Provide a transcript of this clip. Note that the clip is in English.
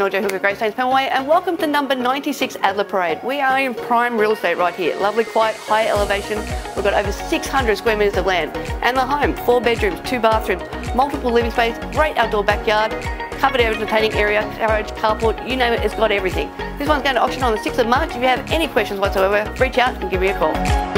Joe Hooker, Greystanes Pemway, and welcome to number 96 Adler Parade. We are in prime real estate right here. Lovely, quiet, high elevation. We've got over 600 square metres of land. And the home, 4 bedrooms, 2 bathrooms, multiple living space, great outdoor backyard, covered entertaining area, garage, carport, you name it, it's got everything. This one's going to auction on the 6th of March. If you have any questions whatsoever, reach out and give me a call.